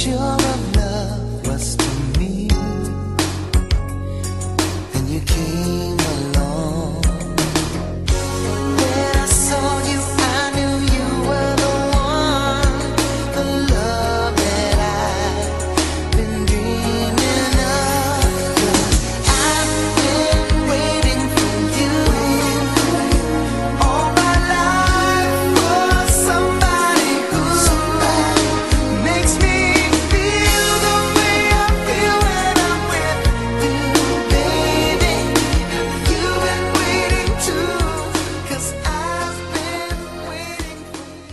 sure of love was to me, and you came along. When I saw you, I knew you were the one, the love that I've been dreaming of. 'Cause I've been waiting for you all my life, for somebody who makes me feel the way I feel when I'm with you, baby. You've been waiting too, 'cause I've been waiting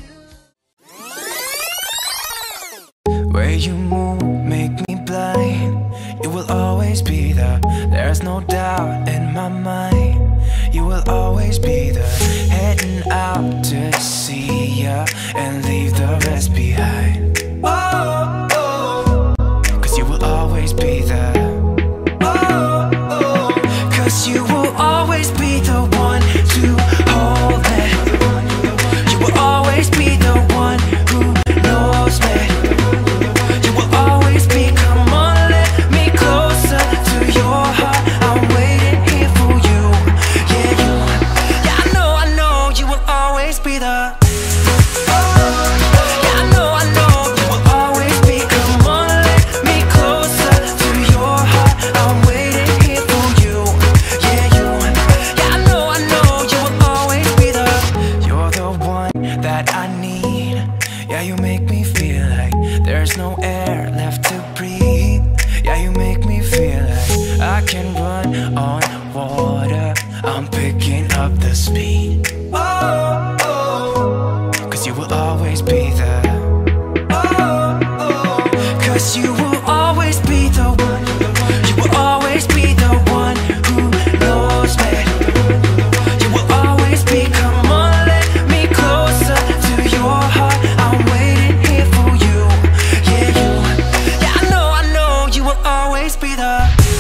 for you. Where you move make me blind. You will always be there. There's no doubt in my mind. You will always be there. Heading out to see ya and leave the rest behind. Oh, oh, 'cause you will always be there. Oh, oh, 'cause you will always be the one to hold me. You will always be the one who knows me. You will always be, come on, let me closer to your heart. I'm waiting here for you. Yeah, I know you will always be the. Yeah, I know you will always be. Come on, let me closer to your heart. I'm waiting here for you. Yeah, I know you will always be the. You're the one that I need. Yeah, you make me feel like there's no air left to breathe. Yeah, you make me feel like I can run on water. I'm picking up the speed. Oh, oh, 'cause you will always be there. Oh, oh, 'cause you will always be the one. You will always be the one who knows me. You will always be, come on, let me closer to your heart. I'm waiting here for you. Yeah, I know you will always be the.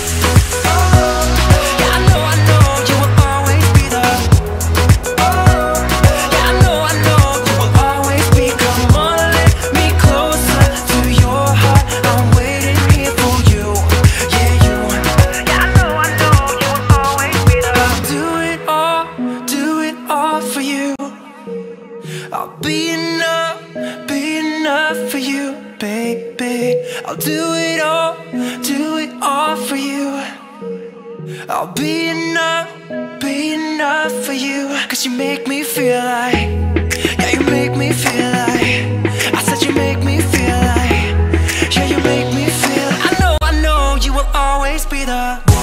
Yeah, I know you will always be the. Yeah, I know you will always be. Come on, let me closer to your heart. I'm waiting here for you. Yeah, I know you will always be the. I'll do it all for you. I'll be enough for you, baby. I'll do it all for you. I'll be enough for you. 'Cause you make me feel like, yeah, you make me feel like, I said you make me feel like, yeah, you make me feel. I know you will always be the.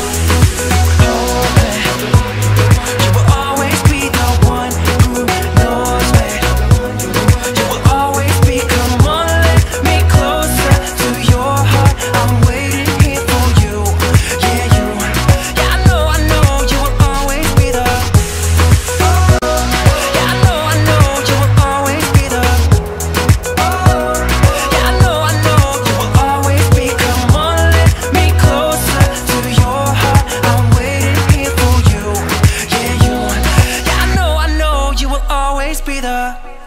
You will always be the one who knows me. You will always be, come on, let me closer to your heart. I'm waiting here for you. Yeah, I know you will always be the. Yeah, I know you will always be the. Yeah, I know you will always be. Come on, let me closer to your heart. I'm waiting here for you. Yeah, I know you will always be the.